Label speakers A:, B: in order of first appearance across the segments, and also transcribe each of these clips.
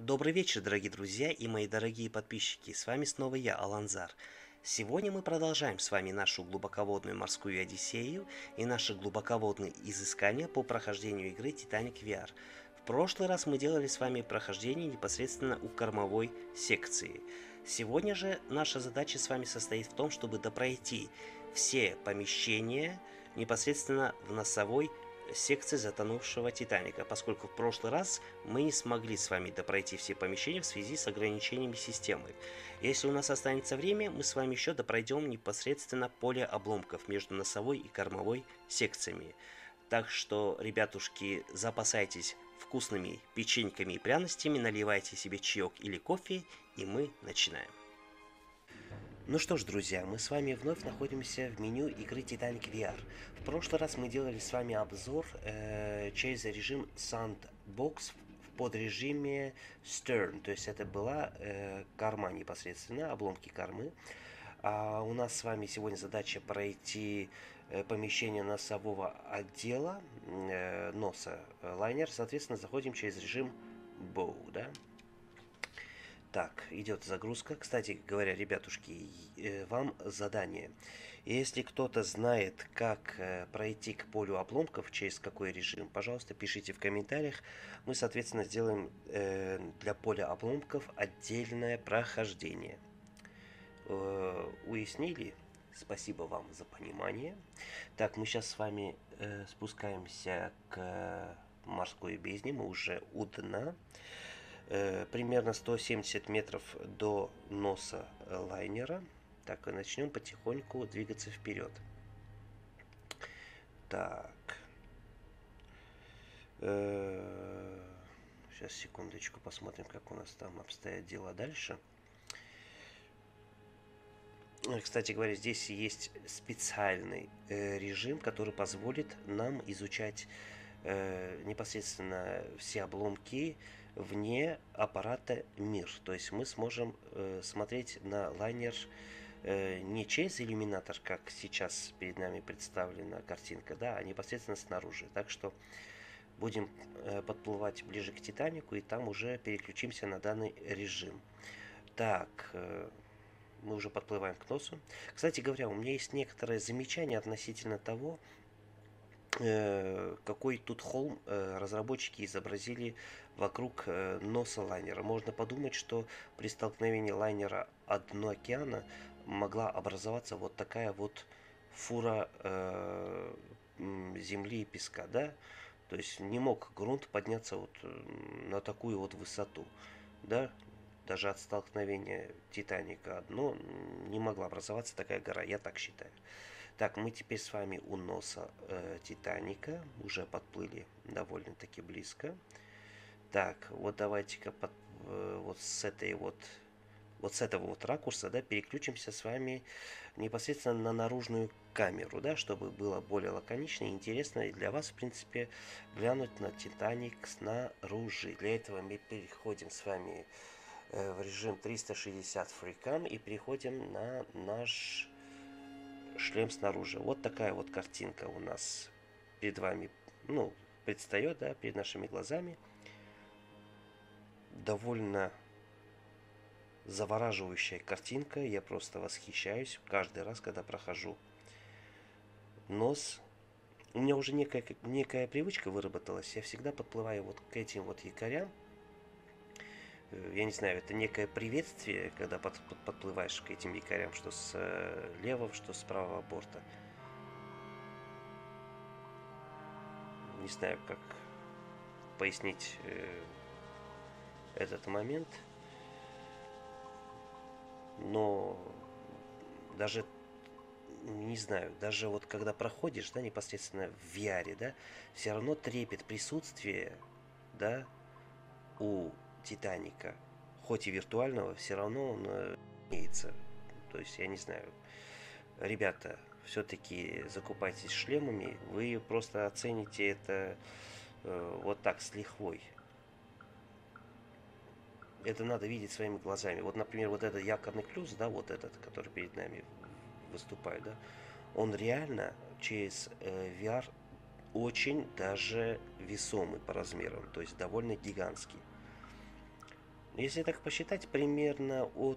A: Добрый вечер, дорогие друзья и мои дорогие подписчики. С вами снова я, Аланзар. Сегодня мы продолжаем с вами нашу глубоководную морскую Одиссею и наши глубоководные изыскания по прохождению игры Titanic VR. В прошлый раз мы делали с вами прохождение непосредственно у кормовой секции. Сегодня же наша задача с вами состоит в том, чтобы допройти все помещения непосредственно в носовой секции затонувшего Титаника, поскольку в прошлый раз мы не смогли с вами допройти все помещения в связи с ограничениями системы. Если у нас останется время, мы с вами еще допройдем непосредственно поле обломков между носовой и кормовой секциями. Так что, ребятушки, запасайтесь вкусными печеньками и пряностями, наливайте себе чаек или кофе, и мы начинаем. Ну что ж, друзья, мы с вами вновь находимся в меню игры Titanic VR. В прошлый раз мы делали с вами обзор через режим Sandbox в подрежиме Stern, то есть это была корма непосредственно, обломки кормы. А у нас с вами сегодня задача пройти помещение носового отдела, носа лайнер, соответственно, заходим через режим Bow, да? Так, идет загрузка. Кстати говоря, ребятушки, вам задание. Если кто-то знает, как пройти к полю обломков, через какой режим, пожалуйста, пишите в комментариях. Мы, соответственно, сделаем для поля обломков отдельное прохождение. Уяснили? Спасибо вам за понимание. Так, мы сейчас с вами спускаемся к морской бездне. Мы уже у дна. Примерно 170 метров до носа лайнера. Так, и начнем потихоньку двигаться вперед. Так. Сейчас, секундочку, посмотрим, как у нас там обстоят дела дальше. Кстати говоря, здесь есть специальный режим, который позволит нам изучать непосредственно все обломки вне аппарата МИР. То есть мы сможем смотреть на лайнер не через иллюминатор, как сейчас перед нами представлена картинка, да, а непосредственно снаружи. Так что будем подплывать ближе к Титанику и там уже переключимся на данный режим. Так, мы уже подплываем к носу. Кстати говоря, у меня есть некоторое замечание относительно того, какой тут холм разработчики изобразили вокруг носа лайнера. Можно подумать, что при столкновении лайнера о дно океана могла образоваться вот такая вот фура земли и песка, да? То есть не мог грунт подняться вот на такую вот высоту, да? Даже от столкновения Титаника одно не могла образоваться такая гора, я так считаю. Так, мы теперь с вами у носа Титаника, уже подплыли довольно-таки близко. Так, вот давайте-ка вот с этого вот ракурса, да, переключимся с вами непосредственно на наружную камеру, да, чтобы было более лаконично и интересно и для вас, в принципе, глянуть на Титаник снаружи. Для этого мы переходим с вами в режим 360 FreeCam и переходим на наш шлем снаружи. Вот такая вот картинка у нас перед вами, ну, предстает, да, перед нашими глазами. Довольно завораживающая картинка. Я просто восхищаюсь каждый раз, когда прохожу нос. У меня уже некая привычка выработалась. Я всегда подплываю вот к этим вот якорям. Я не знаю, это некое приветствие, когда подплываешь к этим якорям, что с левого, что с правого борта. Не знаю, как пояснить этот момент, но даже, не знаю, даже вот когда проходишь, да, непосредственно в VR, да, все равно трепет присутствия, да, у Титаника, хоть и виртуального, все равно он имеется. То есть, я не знаю, ребята, все-таки закупайтесь шлемами, вы просто оцените это вот так с лихвой. Это надо видеть своими глазами. Вот, например, вот этот якорный клюз, да, вот этот, который перед нами выступает, да, он реально через VR очень даже весомый по размерам, то есть довольно гигантский. Если так посчитать, примерно от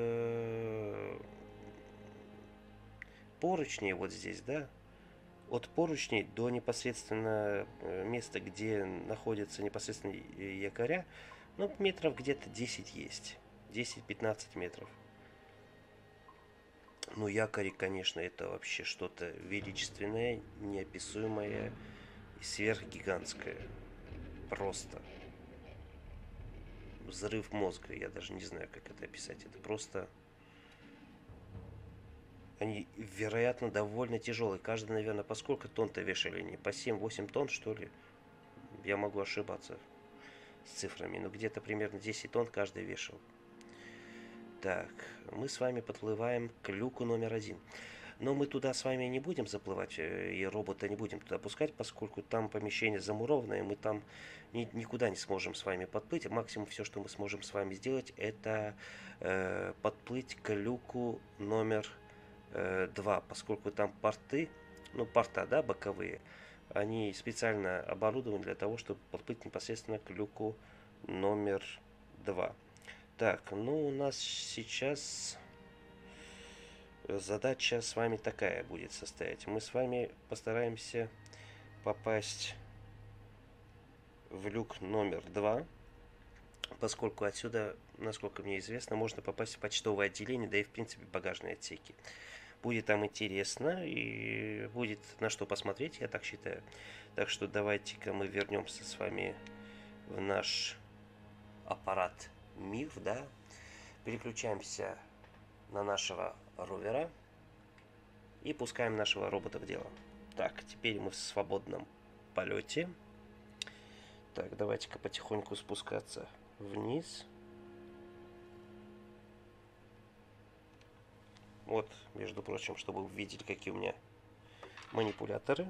A: поручней вот здесь, да, от поручней до непосредственно места, где находятся непосредственно якоря, ну, метров где-то 10 есть. 10-15 метров. Ну, якори, конечно, это вообще что-то величественное, неописуемое и сверхгигантское. Просто взрыв мозга. Я даже не знаю, как это описать. Это просто... Они, вероятно, довольно тяжелые. Каждый, наверное, по сколько тонн-то вешали? Не по 7-8 тонн, что ли? Я могу ошибаться с цифрами. Но где-то примерно 10 тонн каждый вешал. Так, мы с вами подплываем к люку номер один. Но мы туда с вами не будем заплывать, и робота не будем туда пускать, поскольку там помещение замурованное, мы там никуда не сможем с вами подплыть. Максимум все, что мы сможем с вами сделать, это подплыть к люку номер 2, поскольку там порты, ну порта, да, боковые, они специально оборудованы для того, чтобы подплыть непосредственно к люку номер 2. Так, ну у нас сейчас задача с вами такая будет состоять. Мы с вами постараемся попасть в люк номер 2, поскольку отсюда, насколько мне известно, можно попасть в почтовое отделение, да и в принципе багажные отсеки. Будет там интересно и будет на что посмотреть, я так считаю. Так что давайте-ка мы вернемся с вами в наш аппарат Мир, да, переключаемся на нашего ровера и пускаем нашего робота в дело. Так, теперь мы в свободном полете. Так, давайте-ка потихоньку спускаться вниз. Вот, между прочим, чтобы вы видели, какие у меня манипуляторы.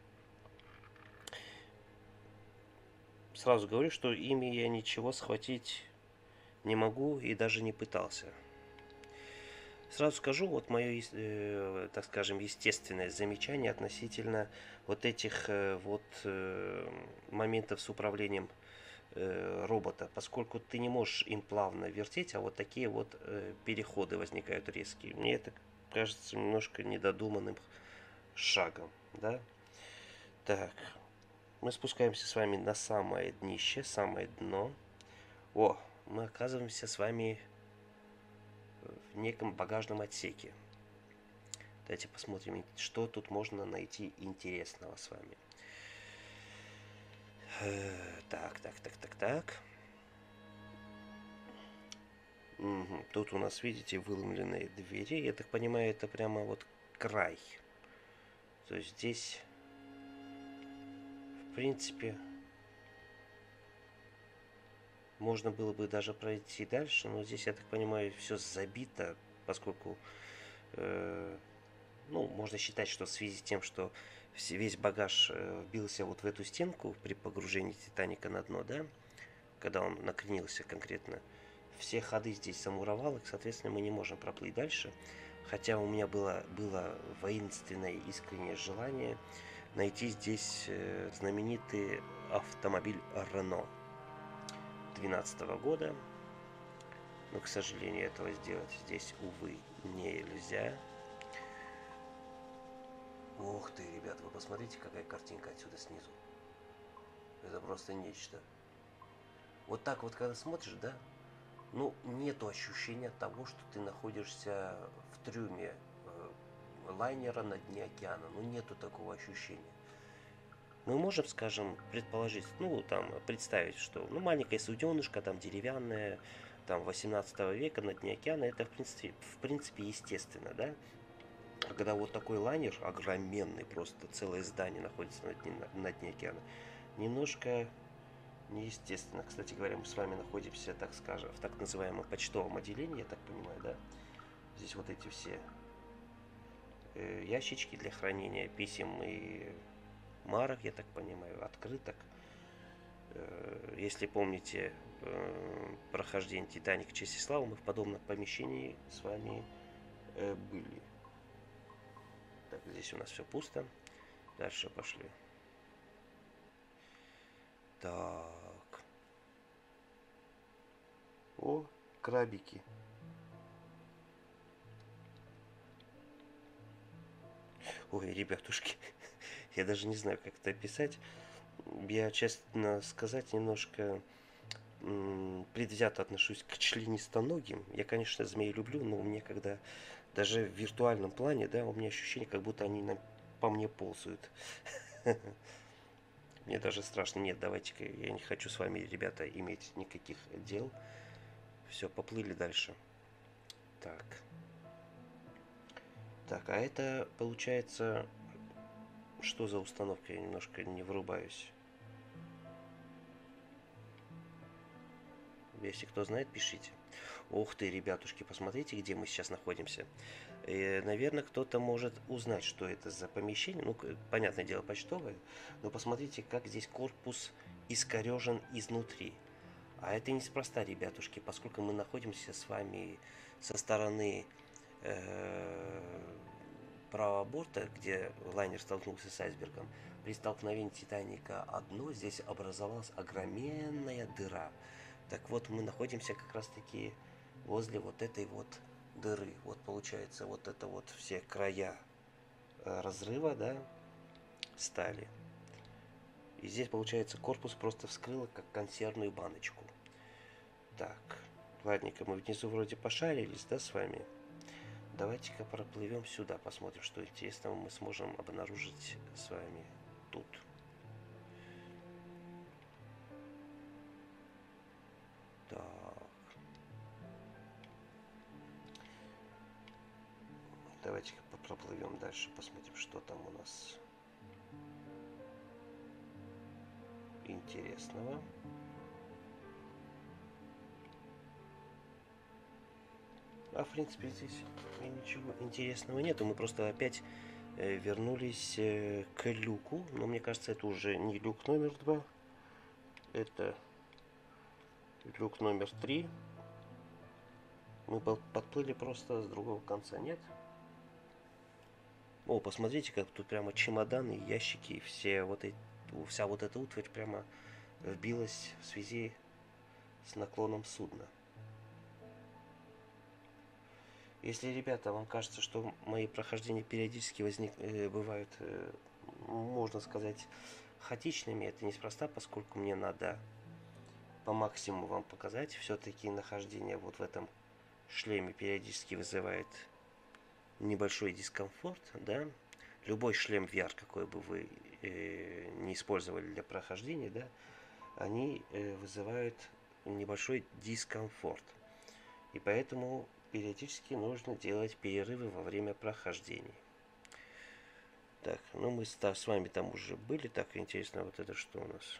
A: Сразу говорю, что ими я ничего схватить не могу и даже не пытался. Сразу скажу, вот мое, так скажем, естественное замечание относительно вот этих моментов с управлением робота, поскольку ты не можешь им плавно вертеть, а вот такие вот переходы возникают резкие. Мне это кажется немножко недодуманным шагом, да? Так, мы спускаемся с вами на самое днище, самое дно. О, мы оказываемся с вами в неком багажном отсеке. Давайте посмотрим, что тут можно найти интересного с вами. Так. Угу. Тут у нас, видите, выломленные двери. Я так понимаю, это прямо вот край. То есть здесь, в принципе, можно было бы даже пройти дальше, но здесь, я так понимаю, все забито, поскольку, ну, можно считать, что в связи с тем, что весь багаж вбился вот в эту стенку при погружении Титаника на дно, да, когда он накренился конкретно, все ходы здесь замуровало, соответственно, мы не можем проплыть дальше. Хотя у меня было воинственное искреннее желание найти здесь знаменитый автомобиль Renault 2012 года. Но, к сожалению, этого сделать здесь, увы, нельзя. Ух ты, ребят, вы посмотрите, какая картинка отсюда снизу. Это просто нечто. Вот так вот, когда смотришь, да, ну, нету ощущения того, что ты находишься в трюме лайнера на дне океана. Ну, нету такого ощущения. Мы можем, скажем, предположить, ну, там, представить, что, ну, маленькая суденышко, там, деревянная, там, 18 века на дне океана, это, в принципе, естественно, да? А когда вот такой лайнер, огроменный, просто целое здание находится на дне океана, немножко неестественно. Кстати говоря, мы с вами находимся, так скажем, в так называемом почтовом отделении, я так понимаю, да? Здесь вот эти все ящички для хранения писем и марок, я так понимаю, открыток. Если помните прохождение Титаник Честь и Славы, мы в подобном помещении с вами были. Так, здесь у нас все пусто. Дальше пошли. Так.
B: О, крабики. Ой, ребятушки, я даже не знаю, как это описать. Я, честно сказать, немножко предвзято отношусь к членистоногим. Я, конечно, змей люблю, но мне когда даже в виртуальном плане, да, у меня ощущение, как будто они по мне ползают. Мне даже страшно. Нет, давайте-ка, я не хочу с вами, ребята, иметь никаких дел. Все, поплыли дальше. Так. Так, а это получается, что за установка? Я немножко не врубаюсь. Если кто знает, пишите. Ух ты, ребятушки, посмотрите, где мы сейчас находимся. Наверное, кто-то может узнать, что это за помещение. Ну, понятное дело, почтовое. Но посмотрите, как здесь корпус искорежен изнутри. А это неспроста, ребятушки, поскольку мы находимся с вами со стороны правого борта, где лайнер столкнулся с айсбергом. При столкновении Титаника одно здесь образовалась огроменная дыра. Так вот, мы находимся как раз таки возле вот этой вот дыры. Вот получается вот это вот все края разрыва, да, стали. И здесь получается корпус просто вскрыло как консервную баночку. Так, ладненько, мы внизу вроде пошарились, да, с вами. Давайте-ка проплывем сюда, посмотрим, что интересного мы сможем обнаружить с вами тут. Так. Давайте-ка проплывем дальше, посмотрим, что там у нас интересного. А в принципе здесь ничего интересного нету. Мы просто опять вернулись к люку. Но мне кажется, это уже не люк номер 2. Это люк номер 3. Мы подплыли просто с другого конца, нет? О, посмотрите, как тут прямо чемоданы, ящики, вся вот эта утварь прямо вбилась в связи с наклоном судна. Если, ребята, вам кажется, что мои прохождения периодически бывают, можно сказать, хаотичными, это неспроста, поскольку мне надо по максимуму вам показать. Все-таки нахождение вот в этом шлеме периодически вызывает небольшой дискомфорт, да. Любой шлем VR, какой бы вы не использовали для прохождения, да, они вызывают небольшой дискомфорт. И поэтому периодически нужно делать перерывы во время прохождений. Так, ну мы с вами там уже были. Так, интересно, вот это что у нас?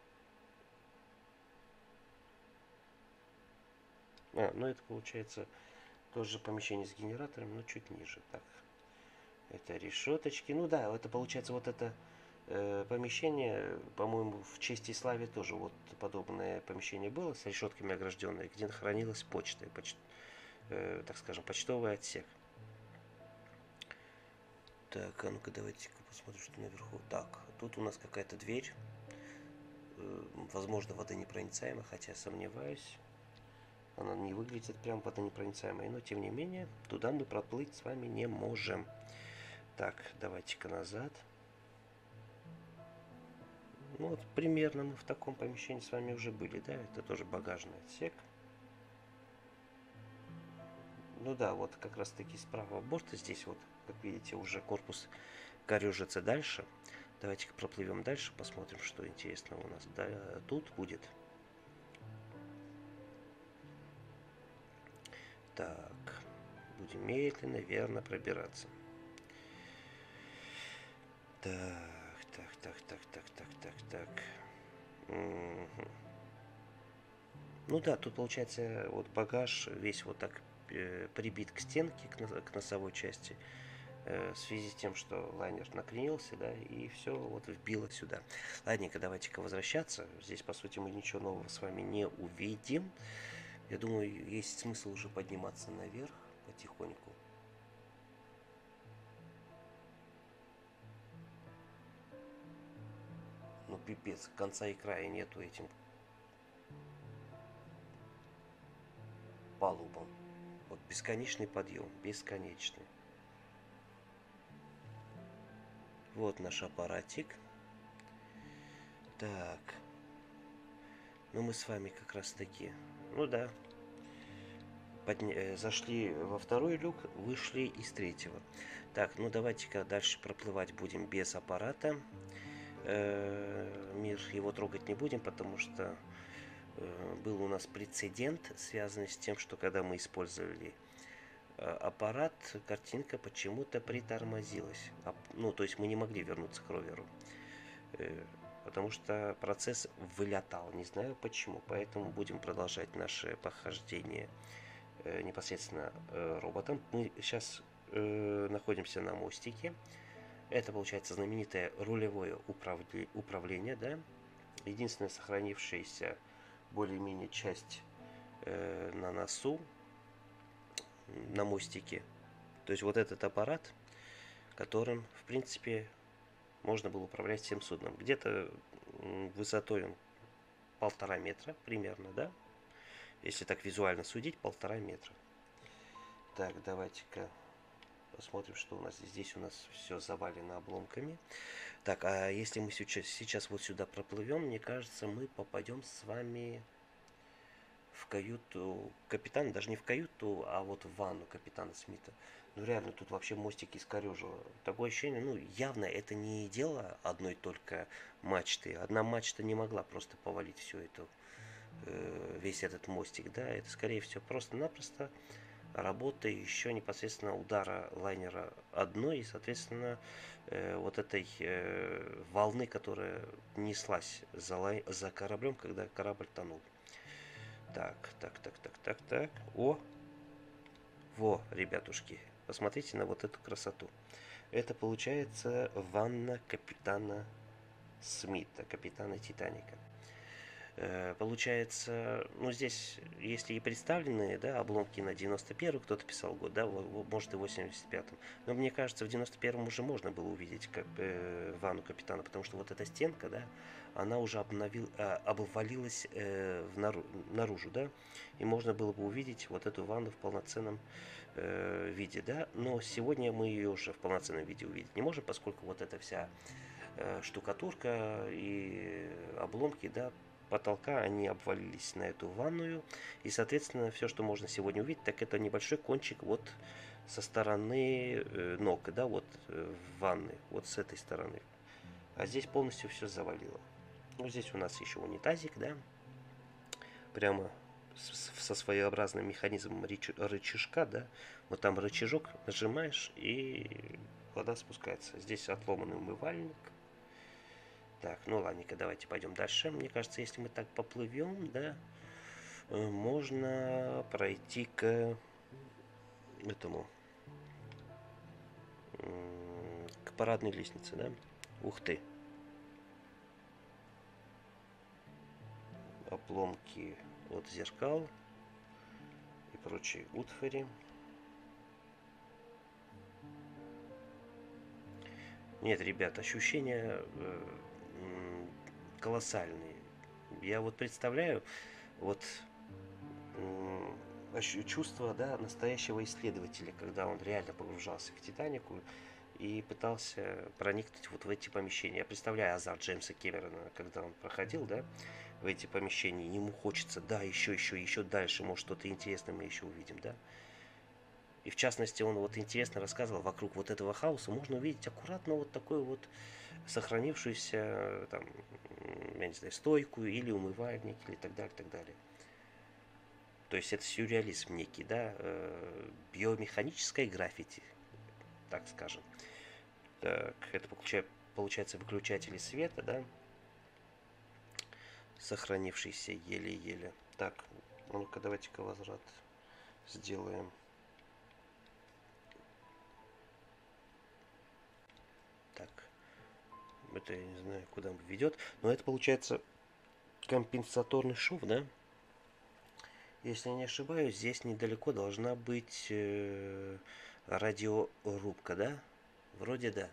B: Ну это получается тоже помещение с генератором, но чуть ниже. Так, это решеточки. Ну да, это получается вот это помещение, по-моему, в честь и славе тоже вот подобное помещение было с решетками огражденное, где хранилась почта, так скажем, почтовый отсек. Так, а ну-ка давайте посмотрим, что наверху. Так, тут у нас какая-то дверь. Возможно, водонепроницаемая, хотя сомневаюсь. Она не выглядит прям водонепроницаемой, но тем не менее, туда мы проплыть с вами не можем. Так, давайте-ка назад. Ну вот примерно мы в таком помещении с вами уже были, да? Это тоже багажный отсек. Ну да, вот как раз таки с правого борта здесь вот, как видите, уже корпус корежится дальше. Давайте-ка проплывем дальше, посмотрим, что интересного у нас тут будет. Так, будем медленно, верно пробираться. Так. Угу. Ну да, тут получается вот багаж весь вот так прибит к стенке, к носовой части, в связи с тем, что лайнер накренился, да, и все вот вбило сюда. Ладненько, давайте-ка возвращаться. Здесь, по сути, мы ничего нового с вами не увидим. Я думаю, есть смысл уже подниматься наверх потихоньку. Ну, пипец, конца и края нету этим. палубам. Вот бесконечный подъем, бесконечный. Вот наш аппаратик. Так. Ну мы с вами как раз таки, ну да, зашли во второй люк, вышли из третьего. Так, ну давайте-ка дальше проплывать будем без аппарата. Мир его трогать не будем, потому что был у нас прецедент, связанный с тем, что когда мы использовали аппарат, картинка почему-то притормозилась. Ну, то есть мы не могли вернуться к роверу. Потому что процесс вылетал. Не знаю почему. Поэтому будем продолжать наше похождение непосредственно роботом. Мы сейчас находимся на мостике. Это получается знаменитое рулевое управление, да? Единственная сохранившаяся более-менее часть на носу, на мостике. То есть вот этот аппарат, которым, в принципе, можно было управлять всем судном. Где-то высотой он 1,5 метра примерно, да? Если так визуально судить, 1,5 метра. Так, давайте-ка посмотрим, что у нас здесь. У нас все завалено обломками. Так, а если мы сейчас вот сюда проплывем, мне кажется, мы попадем с вами в каюту капитана, даже не в каюту, а вот в ванну капитана Смита. Ну реально, тут вообще мостик искорежило. Такое ощущение, ну явно это не дело одной только мачты. Одна мачта не могла просто повалить всю эту, весь этот мостик, да. Это скорее всего просто-напросто работа еще непосредственно удара лайнера одной и, соответственно, вот этой волны, которая неслась за кораблем, когда корабль тонул. Так. Во, ребятушки, посмотрите на вот эту красоту. Это получается ванна капитана Смита, капитана Титаника. Получается, ну здесь, если и представлены, да, обломки на 91-й, кто-то писал год, да, может и в 85-м. Но мне кажется, в 91-м уже можно было увидеть ванну капитана, потому что вот эта стенка, да, она уже обвалилась наружу, да, и можно было бы увидеть вот эту ванну в полноценном виде, да. Но сегодня мы ее уже в полноценном виде увидеть не можем, поскольку вот эта вся штукатурка и обломки, да, потолка, они обвалились на эту ванную. И, соответственно, все, что можно сегодня увидеть, так это небольшой кончик вот со стороны ног, да, вот в ванны, вот с этой стороны. А здесь полностью все завалило. Ну, здесь у нас еще унитазик, да, прямо со своеобразным механизмом рычажка, да. Вот там рычажок нажимаешь, и вода спускается. Здесь отломанный умывальник. Так, ну ладненько, давайте пойдем дальше. Мне кажется, если мы так поплывем, да, можно пройти к этому, к парадной лестнице, да. Ух ты. Обломки от зеркал и прочие утвари. Нет, ребят, ощущения колоссальные. Я вот представляю вот чувство, да, настоящего исследователя, когда он реально погружался к Титанику и пытался проникнуть вот в эти помещения. Я представляю азарт Джеймса Кэмерона, когда он проходил, да, в эти помещения. Ему хочется, да, еще дальше, может, что-то интересное мы еще увидим, да. И в частности, он вот интересно рассказывал, вокруг вот этого хаоса можно увидеть аккуратно вот такую вот сохранившуюся, там, я не знаю, стойку или умывальник, или так далее, так далее. То есть это сюрреализм некий, да, биомеханическое граффити, так скажем. Так, это получается выключатели света, да, сохранившийся еле-еле. Так, ну-ка давайте-ка возврат сделаем. Так, это я не знаю, куда он ведет, но это получается компенсаторный шов, да? Если я не ошибаюсь, здесь недалеко должна быть радиорубка, да? Вроде да.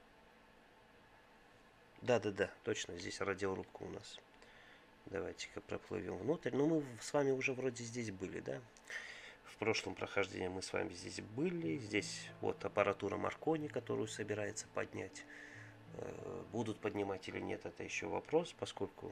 B: Да, точно, здесь радиорубка у нас. Давайте-ка проплывем внутрь. Ну, мы с вами уже вроде здесь были, да? в прошлом прохождении мы с вами здесь были. Здесь вот аппаратура Маркони, которую собирается поднять. Будут поднимать или нет, это еще вопрос, поскольку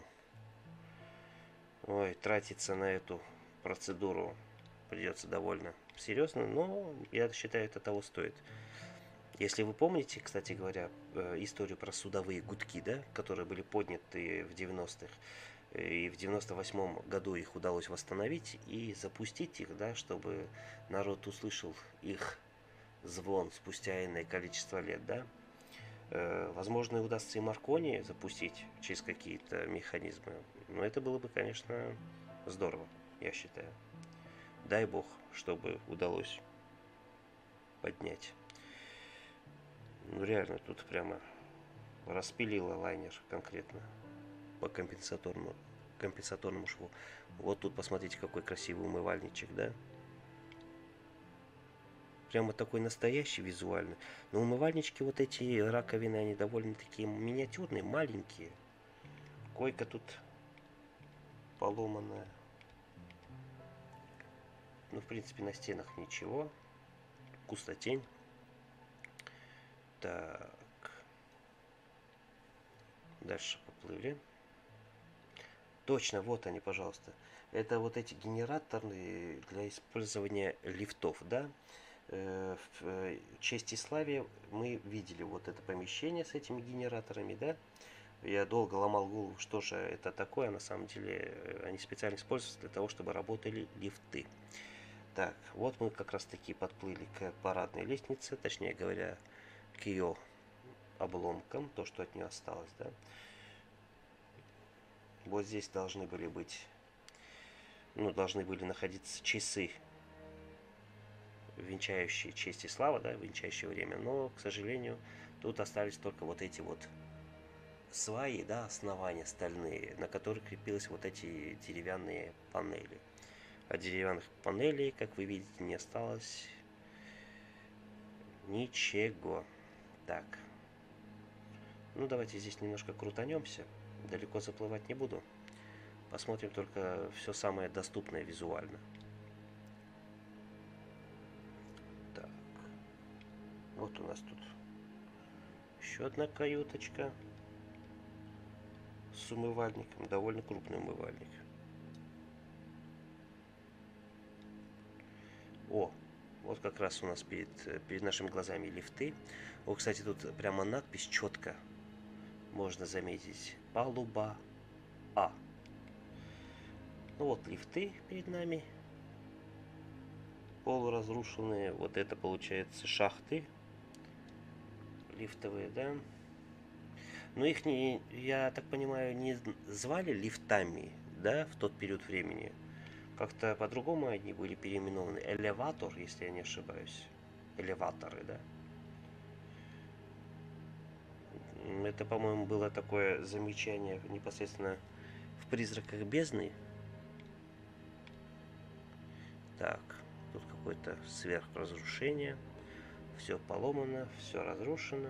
B: тратиться на эту процедуру придется довольно серьезно, но я считаю, это того стоит. Если вы помните, кстати говоря, историю про судовые гудки, да, которые были подняты в 90-х, и в 98 году их удалось восстановить и запустить их, да, чтобы народ услышал их звон спустя иное количество лет, да. Возможно, удастся и Маркони запустить через какие-то механизмы. Но это было бы, конечно, здорово, я считаю. Дай бог, чтобы удалось поднять. Ну реально, тут прямо распилило лайнер конкретно по компенсаторному шву. Вот тут посмотрите, какой красивый умывальничек, да? Прямо такой настоящий визуально. Но умывальнички, вот эти раковины, они довольно-таки миниатюрные, маленькие. Койка тут поломанная. Ну, в принципе, на стенах ничего. Пустотень. Так. Дальше поплыли. Точно, вот они, пожалуйста. Это вот эти генераторы для использования лифтов, да? В честь и славе мы видели вот это помещение с этими генераторами, да? Я долго ломал голову, что же это такое. На самом деле они специально используются для того, чтобы работали лифты. Так, вот мы как раз таки подплыли к парадной лестнице, точнее говоря, к ее обломкам, то, что от нее осталось, да. Вот здесь должны были быть, должны были находиться часы, венчающие честь и слава, да, венчающие время, но, к сожалению, тут остались только вот эти вот сваи, да, основания стальные, на которых крепились вот эти деревянные панели. А деревянных панелей, как вы видите, не осталось ничего. Так. Ну, давайте здесь немножко крутанемся. Далеко заплывать не буду. Посмотрим только все самое доступное визуально. Так. Вот у нас тут еще одна каюточка с умывальником. Довольно крупный умывальник. О, вот как раз у нас перед нашими глазами лифты. О, кстати, тут прямо надпись четко можно заметить. Палуба А. Ну вот лифты перед нами. Полуразрушенные. Вот это получается шахты. Лифтовые, да. Но их не, я так понимаю, не звали лифтами, да, в тот период времени. Как-то по-другому они были переименованы. Элеватор, если я не ошибаюсь. Элеваторы, да. Это, по-моему, было такое замечание непосредственно в «Призраках бездны». Так, тут какое-то сверхразрушение. Все поломано, все разрушено.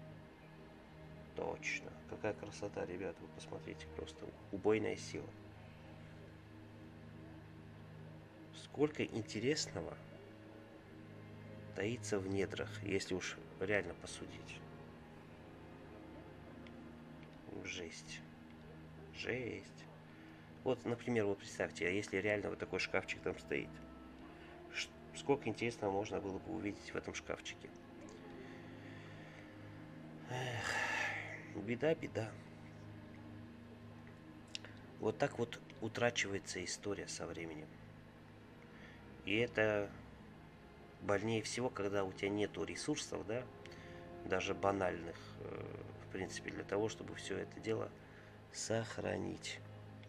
B: Точно. Какая красота, ребята, вы посмотрите, просто убойная сила. Сколько интересного таится в недрах, если уж реально посудить. Жесть. Жесть. Вот, например, вот представьте, а если реально вот такой шкафчик там стоит, сколько интересного можно было бы увидеть в этом шкафчике. Эх, беда, беда. Вот так вот утрачивается история со временем. И это больнее всего, когда у тебя нету ресурсов, да, даже банальных, в принципе, для того, чтобы все это дело сохранить.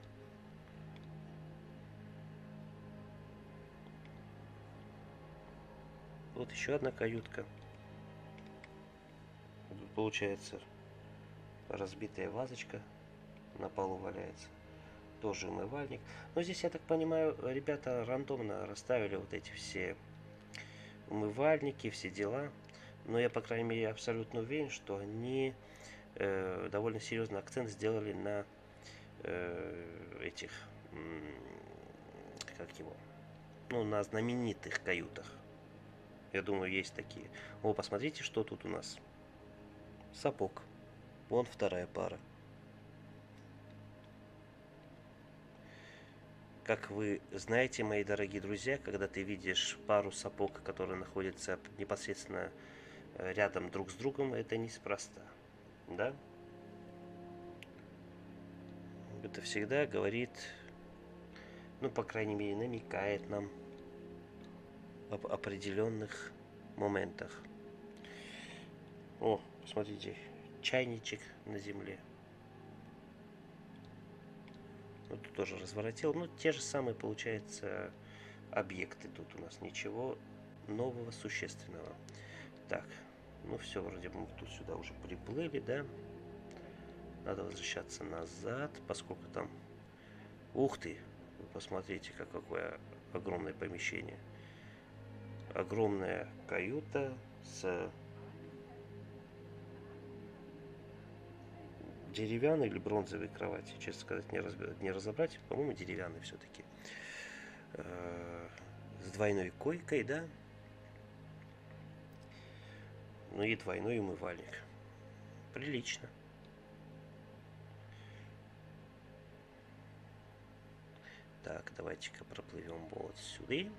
B: Вот еще одна каютка. Тут получается разбитая вазочка на полу валяется. Тоже умывальник. Но здесь, я так понимаю, ребята рандомно расставили вот эти все умывальники, все дела. Но я, по крайней мере, абсолютно уверен, что они довольно серьезный акцент сделали на этих, как его, ну, на знаменитых каютах. Я думаю, есть такие. О, посмотрите, что тут у нас. Сапог. Вон вторая пара. Как вы знаете, мои дорогие друзья, когда ты видишь пару сапог, которые находятся непосредственно рядом друг с другом, это неспроста. Да? Это всегда говорит, ну, по крайней мере, намекает нам об определенных моментах. О, посмотрите, чайничек на земле. Вот тут тоже разворотил. Ну, те же самые, получается, объекты. Тут у нас ничего нового, существенного. Так, ну все, вроде бы мы тут сюда уже приплыли, да? Надо возвращаться назад, поскольку там... Ух ты! Вы посмотрите, какое огромное помещение. Огромная каюта с деревянной или бронзовой кровати. Честно сказать, не разобрать. По-моему, деревянной все-таки. С двойной койкой, да? Ну и двойной умывальник. Прилично. Так, давайте-ка проплывем вот сюда.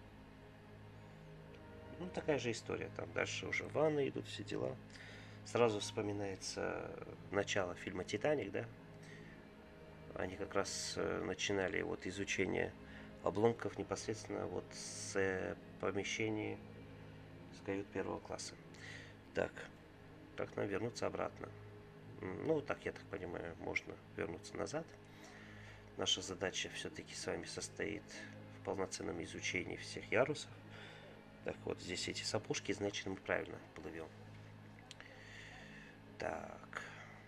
B: Ну, такая же история. Там дальше уже ванны идут, все дела. Сразу вспоминается начало фильма «Титаник», да? Они как раз начинали вот изучение обломков непосредственно вот с помещений с кают первого класса. Так, как нам вернуться обратно? Ну, так, я так понимаю, можно вернуться назад. Наша задача все-таки с вами состоит в полноценном изучении всех ярусов. Так, вот здесь эти сапожки, значит, мы правильно плывем. Так.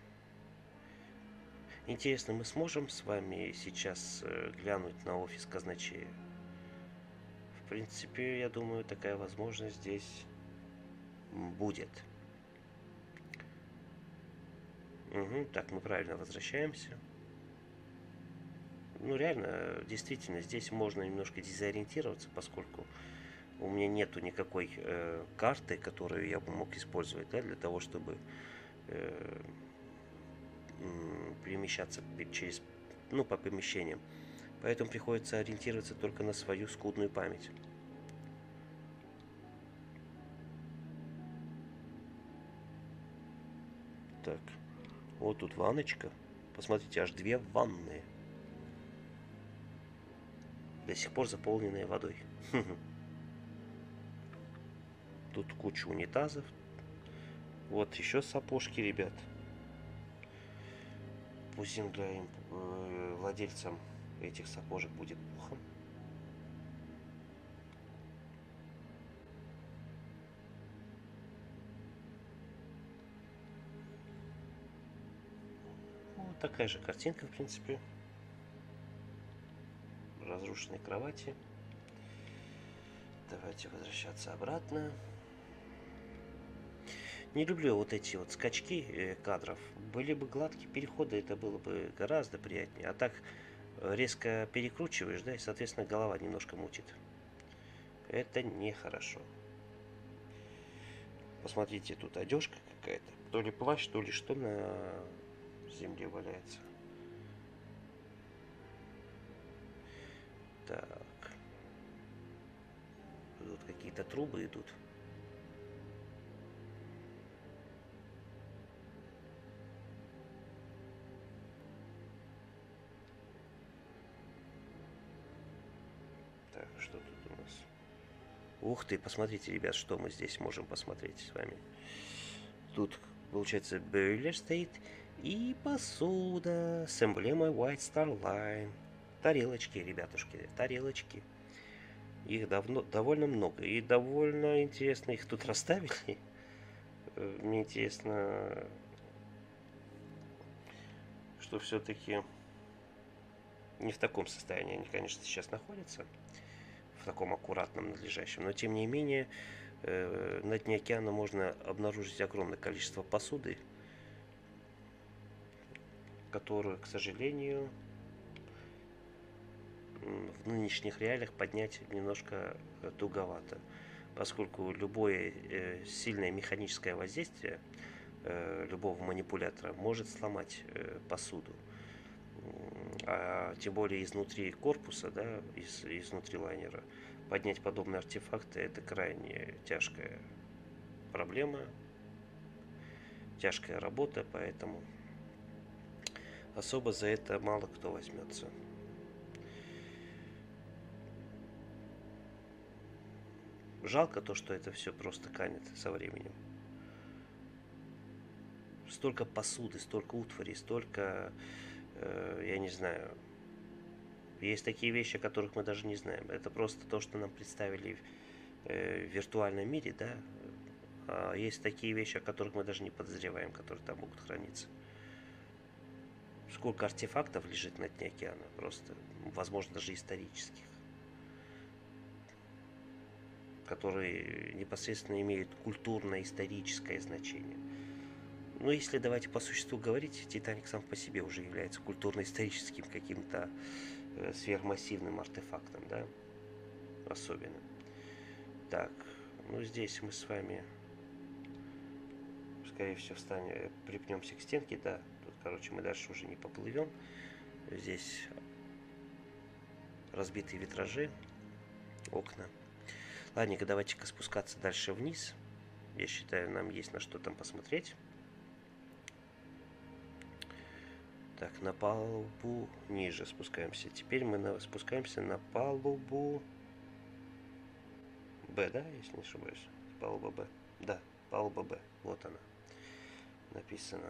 B: Интересно, мы сможем с вами сейчас глянуть на офис казначея? В принципе, я думаю, такая возможность здесь будет. Угу, так, мы правильно возвращаемся. Ну, реально, действительно, здесь можно немножко дезориентироваться, поскольку у меня нету никакой карты, которую я бы мог использовать, да, для того, чтобы перемещаться через, ну, по помещениям. Поэтому приходится ориентироваться только на свою скудную память. Так, вот тут ванночка. Посмотрите, аж две ванные. До сих пор заполненные водой. Тут куча унитазов. Вот еще сапожки, ребят. Пусть земля им, владельцам этих сапожек будет плохо. Вот такая же картинка, в принципе. Разрушенные кровати. Давайте возвращаться обратно. Не люблю вот эти вот скачки кадров. Были бы гладкие переходы, это было бы гораздо приятнее. А так резко перекручиваешь, да, и, соответственно, голова немножко мутит. Это нехорошо. Посмотрите, тут одежка какая-то. То ли плащ, то ли что на земле валяется. Так. Тут какие-то трубы идут. Так, что тут у нас? Ух ты, посмотрите, ребят, что мы здесь можем посмотреть с вами. Тут, получается, бойлер стоит и посуда с эмблемой White Star Line. Тарелочки, ребятушки, тарелочки. Их довольно много. И довольно интересно их тут расставили. Мне интересно, что все-таки не в таком состоянии они, конечно, сейчас находятся. В таком аккуратном, надлежащем. Но, тем не менее, на дне океана можно обнаружить огромное количество посуды, которую, к сожалению, в нынешних реалиях поднять немножко туговато, поскольку любое сильное механическое воздействие любого манипулятора может сломать посуду. А тем более изнутри корпуса, да, изнутри лайнера, поднять подобные артефакты — это крайне тяжкая проблема, тяжкая работа, поэтому особо за это мало кто возьмется. Жалко то, что это все просто канет со временем. Столько посуды, столько утвари, столько, я не знаю, есть такие вещи, о которых мы даже не знаем. Это просто то, что нам представили в виртуальном мире, да. А есть такие вещи, о которых мы даже не подозреваем, которые там могут храниться. Сколько артефактов лежит на дне океана, просто, возможно, даже исторических, которые непосредственно имеют культурно-историческое значение. Но если давайте по существу говорить, Титаник сам по себе уже является культурно-историческим каким-то сверхмассивным артефактом, да, особенно. Так, ну здесь мы с вами, скорее всего, припнемся к стенке, да, тут, короче, мы дальше уже не поплывем. Здесь разбитые витражи, окна. Ладненько, давайте-ка спускаться дальше вниз. Я считаю, нам есть на что там посмотреть. Так, на палубу ниже спускаемся. Теперь мы спускаемся на палубу Б, да, если не ошибаюсь? Палуба Б. Да, палуба Б. Вот она. Написано.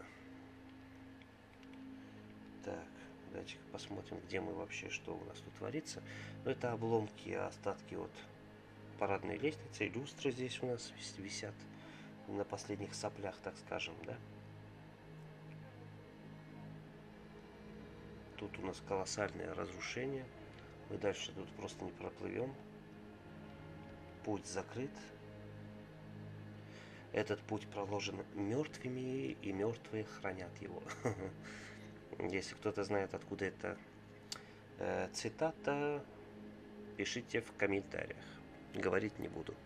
B: Так, давайте посмотрим, где мы вообще, что у нас тут творится. Ну, это обломки, остатки от парадной лестницы. Люстры здесь у нас висят на последних соплях, так скажем, да. Тут у нас колоссальное разрушение. Мы дальше тут просто не проплывем. Путь закрыт. Этот путь проложен мертвыми, и мертвые хранят его. Если кто-то знает, откуда это цитата, пишите в комментариях. Говорить не буду.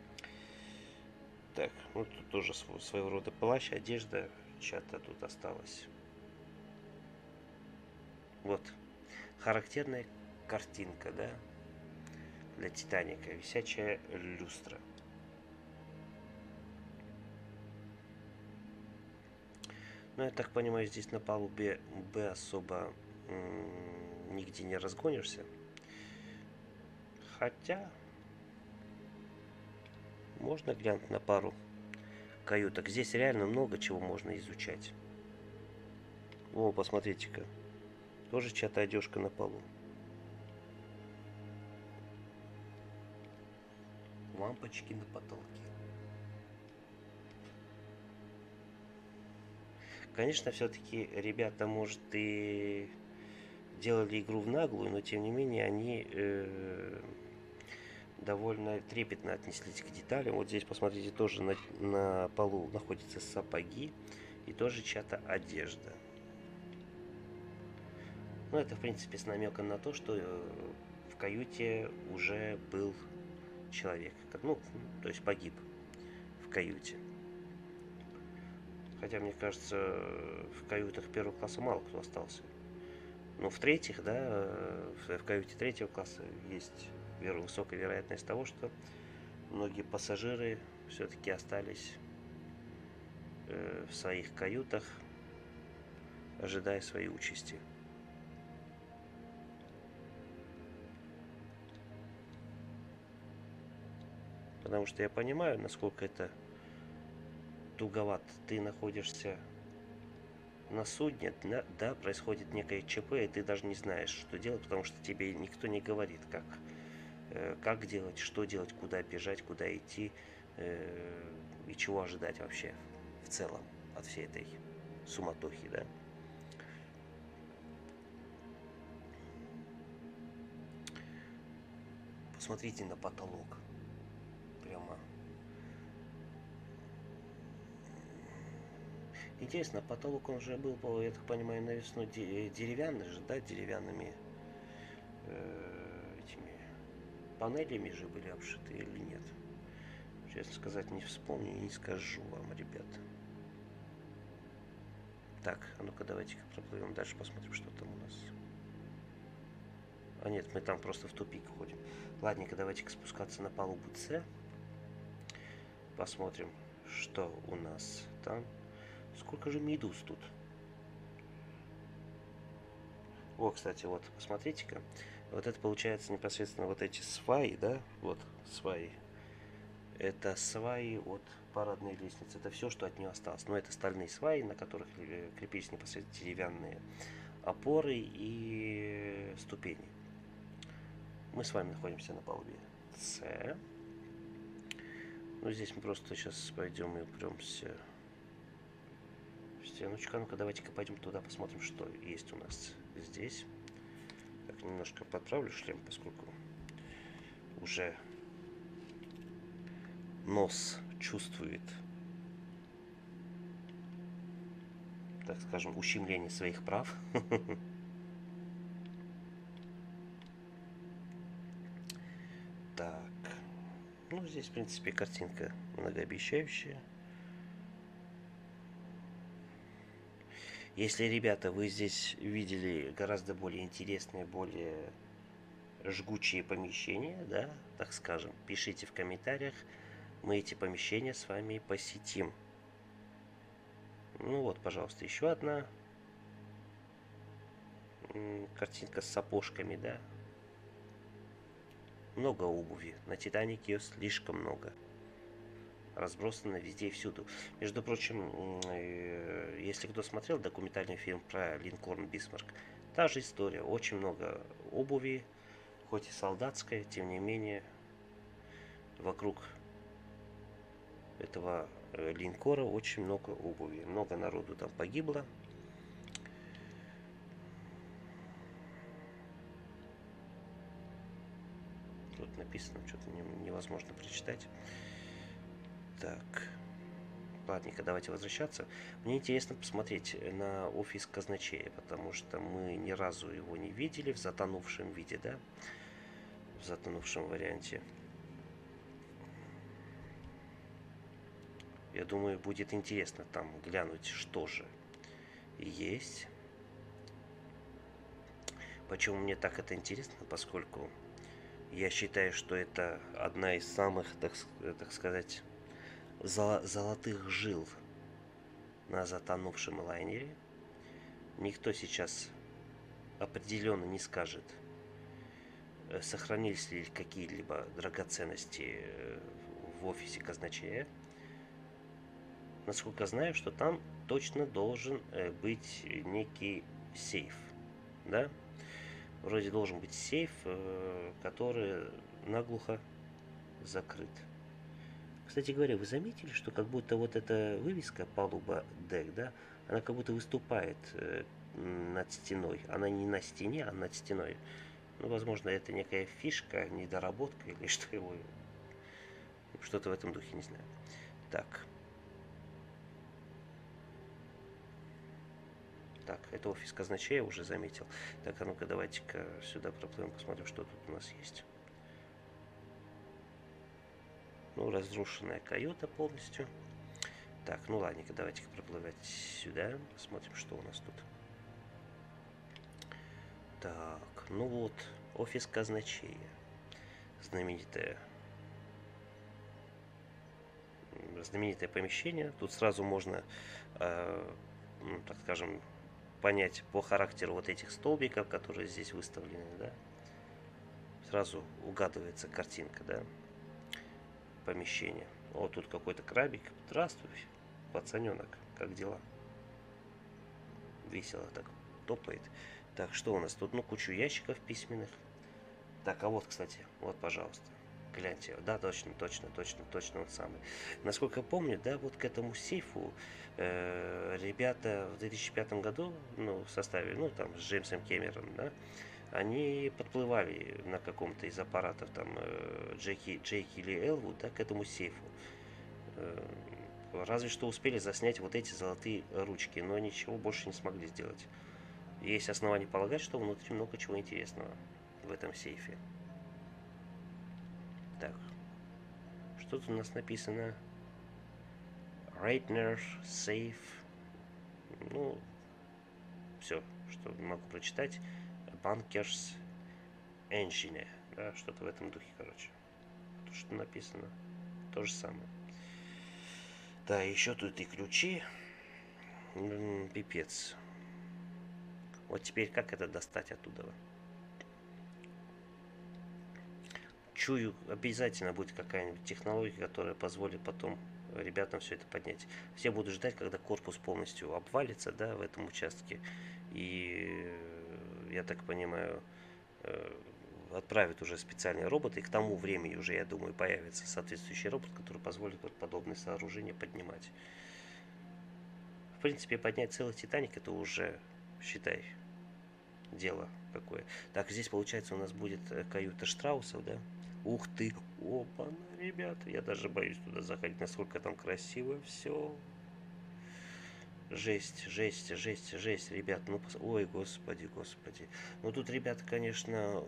B: Так, ну тут тоже своего рода плащ, одежда чья-то тут осталась. Вот, характерная картинка, да, для Титаника. Висячая люстра. Ну, я так понимаю, здесь на палубе Б особо нигде не разгонишься. Хотя можно глянуть на пару каюток. Здесь реально много чего можно изучать. О, посмотрите-ка. Тоже чья-то одежка на полу. Лампочки на потолке. Конечно, все-таки ребята, может, и делали игру в наглую, но тем не менее они довольно трепетно отнеслись к деталям. Вот здесь, посмотрите, тоже на полу находятся сапоги и тоже чья-то одежда. Ну, это, в принципе, с намеком на то, что в каюте уже был человек. Ну, то есть погиб в каюте. Хотя, мне кажется, в каютах первого класса мало кто остался. Но в третьих, да, в каюте третьего класса есть высокая вероятность того, что многие пассажиры все-таки остались в своих каютах, ожидая своей участи. Потому что я понимаю, насколько это туговато. Ты находишься на судне, да, происходит некое ЧП, и ты даже не знаешь, что делать, потому что тебе никто не говорит, как делать, что делать, куда бежать, куда идти и чего ожидать вообще в целом от всей этой суматохи, да. Посмотрите на потолок. Прямо. Интересно, потолок он уже был, я так понимаю, навесной деревянный же, да, деревянными панелями же были обшиты или нет. Честно сказать, не вспомню и не скажу вам, ребята. Так, а ну-ка давайте-ка проплывем дальше, посмотрим, что там у нас. А нет, мы там просто в тупик ходим. Ладненько, давайте-ка спускаться на палубу С. Посмотрим, что у нас там. Сколько же медуз тут? О, кстати, вот, посмотрите-ка. Вот это получается непосредственно вот эти сваи, да? Вот, сваи. Это сваи от парадной лестницы. Это все, что от нее осталось. Но это стальные сваи, на которых крепились непосредственно деревянные опоры и ступени. Мы с вами находимся на палубе С. Ну, здесь мы просто сейчас пойдем и упремся в стеночку. Ну-ка, давайте-ка пойдем туда, посмотрим, что есть у нас здесь. Так, немножко подправлю шлем, поскольку уже нос чувствует, так скажем, ущемление своих прав. Так, ну здесь, в принципе, картинка многообещающая. Если, ребята, вы здесь видели гораздо более интересные, более жгучие помещения, да, так скажем, пишите в комментариях, мы эти помещения с вами посетим. Ну вот, пожалуйста, еще одна картинка с сапожками, да. Много обуви. На Титанике ее слишком много. Разбросано везде и всюду. Между прочим, если кто смотрел документальный фильм про линкольн Бисмарк, та же история. Очень много обуви, хоть и солдатская, тем не менее, вокруг этого линкора очень много обуви. Много народу там погибло. Тут написано, что-то невозможно прочитать. Так, ладненько, давайте возвращаться. Мне интересно посмотреть на офис казначея, потому что мы ни разу его не видели в затонувшем виде, да? В затонувшем варианте. Я думаю, будет интересно там глянуть, что же есть. Почему мне так это интересно? Поскольку я считаю, что это одна из самых, так сказать, золотых жил на затонувшем лайнере. Никто сейчас определенно не скажет, сохранились ли какие-либо драгоценности в офисе казначея. Насколько знаю, что там точно должен быть некий сейф, да? Вроде должен быть сейф, который наглухо закрыт. Кстати говоря, вы заметили, что как будто вот эта вывеска палуба дек, да, она как будто выступает над стеной. Она не на стене, а над стеной. Ну, возможно, это некая фишка, недоработка или что его... Что-то в этом духе, не знаю. Так. Так, это офис казначея, уже заметил. Так, а ну-ка давайте-ка сюда проплывем, посмотрим, что тут у нас есть. Ну, разрушенная каюта полностью. Так, ну ладненько, давайте-ка проплывать сюда. Посмотрим, что у нас тут. Так, ну вот, офис казначея. Знаменитое помещение. Тут сразу можно, так скажем, понять по характеру вот этих столбиков, которые здесь выставлены, да. Сразу угадывается картинка, да, помещения. Вот тут какой-то крабик. Здравствуй, пацаненок, как дела? Весело так топает. Так, что у нас тут? Ну, кучу ящиков письменных. Так, а вот, кстати, вот, пожалуйста. Гляньте, да, точно, он самый. Насколько я помню, да, вот к этому сейфу ребята в 2005 году, ну, в составе, ну, там, с Джеймсом Кэмероном, да, они подплывали на каком-то из аппаратов, там, Джеки или Элвуд, да, к этому сейфу. Разве что успели заснять вот эти золотые ручки, но ничего больше не смогли сделать. Есть основания полагать, что внутри много чего интересного в этом сейфе. Так, что тут у нас написано? Reitner, Safe. Ну, все, что могу прочитать. Bunkers Engine. Да, что-то в этом духе, короче. То, что написано, то же самое. Да, еще тут и ключи. Пипец. Вот теперь как это достать оттуда? Чую, обязательно будет какая-нибудь технология, которая позволит потом ребятам все это поднять. Все будут ждать, когда корпус полностью обвалится, да, в этом участке. И, я так понимаю, отправят уже специальные роботы. И к тому времени уже, я думаю, появится соответствующий робот, который позволит вот подобные сооружения поднимать. В принципе, поднять целый Титаник, это уже, считай, дело какое. Так, здесь, получается, у нас будет каюта Штраусов, да? Ух ты! Опа, ребята, я даже боюсь туда заходить, насколько там красиво все. Жесть, жесть, жесть, жесть, ребят. Ну, ой, господи, господи. Ну, тут ребята, конечно,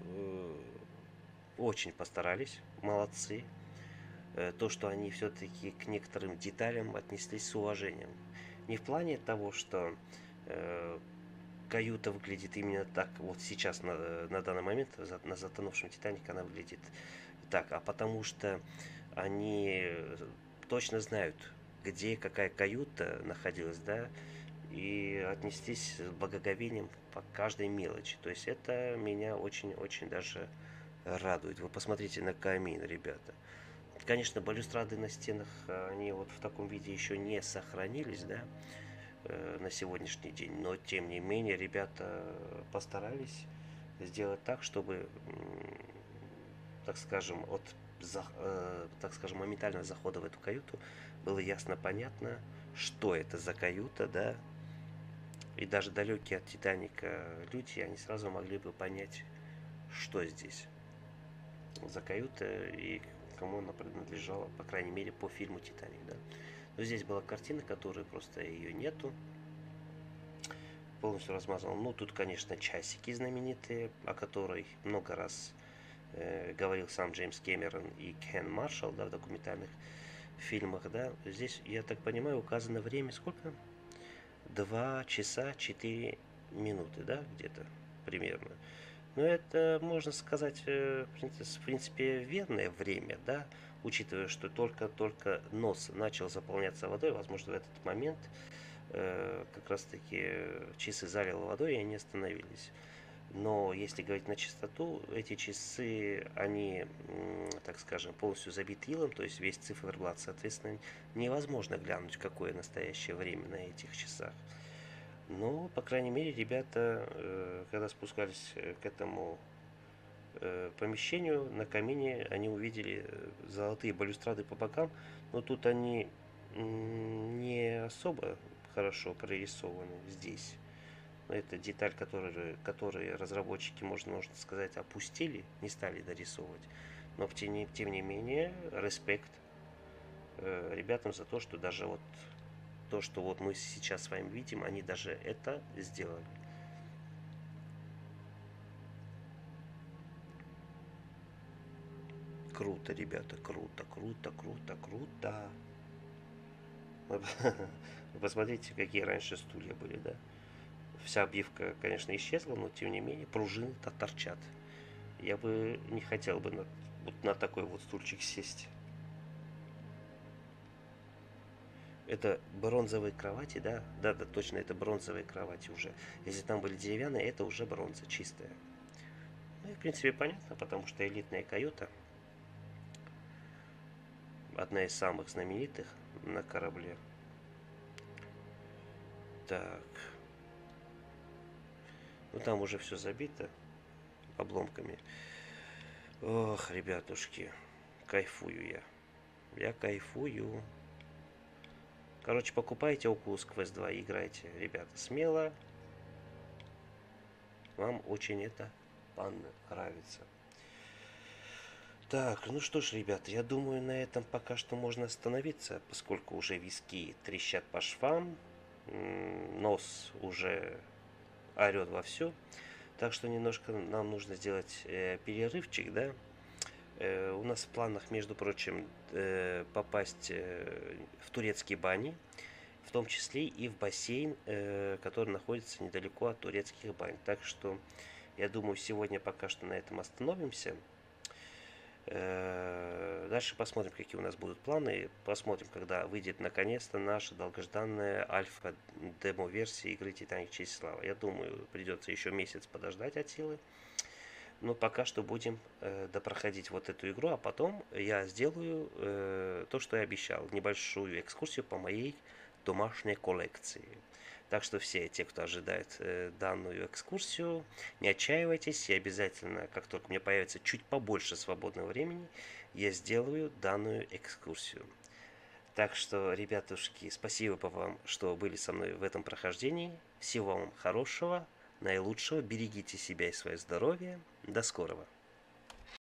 B: очень постарались, молодцы. То, что они все-таки к некоторым деталям отнеслись с уважением. Не в плане того, что каюта выглядит именно так, вот сейчас, на данный момент, на затонувшем Титанике она выглядит так, а потому что они точно знают, где какая каюта находилась, да, и отнестись с благоговением по каждой мелочи. То есть это меня очень-очень даже радует. Вы посмотрите на камин, ребята. Конечно, балюстрады на стенах, они вот в таком виде еще не сохранились, да, на сегодняшний день, но тем не менее ребята постарались сделать так, чтобы, так скажем, так скажем, моментального захода в эту каюту было ясно понятно, что это за каюта, да, и даже далекие от Титаника люди, они сразу могли бы понять, что здесь за каюта и кому она принадлежала, по крайней мере, по фильму «Титаник», да. Но здесь была картина, которой просто ее нету. Полностью размазал. Ну, тут, конечно, часики знаменитые, о которых много раз говорил сам Джеймс Кэмерон и Кен Маршалл, да, в документальных фильмах, да. Здесь, я так понимаю, указано время сколько? 2 часа 4 минуты, да, где-то примерно. Но это, можно сказать, в принципе, верное время, да, учитывая, что только-только нос начал заполняться водой, возможно, в этот момент как раз-таки часы залило водой, и они остановились. Но если говорить на чистоту, эти часы, они, так скажем, полностью забиты илом, то есть весь циферблат, соответственно, невозможно глянуть, какое настоящее время на этих часах. Но, по крайней мере, ребята, когда спускались к этому помещению, на камине они увидели золотые балюстрады по бокам, но тут они не особо хорошо прорисованы здесь. Это деталь, которые разработчики, можно сказать, опустили, не стали дорисовывать. Но тем не менее, респект ребятам за то, что даже вот то, что вот мы сейчас с вами видим, они даже это сделали. Круто, ребята, круто, круто, круто, круто. Вы посмотрите, какие раньше стулья были, да? Вся обивка, конечно, исчезла, но тем не менее пружины-то торчат. Я бы не хотел бы вот на такой вот стульчик сесть. Это бронзовые кровати, да? Да, точно, это бронзовые кровати уже. Если там были деревянные, это уже бронза чистая. Ну и, в принципе, понятно, потому что элитная каюта одна из самых знаменитых на корабле. Так. Ну там уже все забито обломками. Ох, ребятушки, кайфую я. Я кайфую. Короче, покупайте Oculus Quest 2 и играйте, ребята, смело. Вам очень это понравится. Так, ну что ж, ребята, я думаю, на этом пока что можно остановиться, поскольку уже виски трещат по швам, нос уже орет вовсю. Так что немножко нам нужно сделать перерывчик, да. У нас в планах, между прочим, попасть в турецкие бани, в том числе и в бассейн, который находится недалеко от турецких бань. Так что, я думаю, сегодня пока что на этом остановимся. Дальше посмотрим, какие у нас будут планы. Посмотрим, когда выйдет наконец-то наша долгожданная альфа-демо-версия игры Титаник Честь и Слава. Я думаю, придется еще месяц подождать от силы. Но пока что будем допроходить вот эту игру, а потом я сделаю то, что я обещал. Небольшую экскурсию по моей домашней коллекции. Так что все те, кто ожидает данную экскурсию, не отчаивайтесь, я обязательно, как только мне появится чуть побольше свободного времени, я сделаю данную экскурсию. Так что, ребятушки, спасибо вам, что были со мной в этом прохождении. Всего вам хорошего, наилучшего, берегите себя и свое здоровье. До скорого!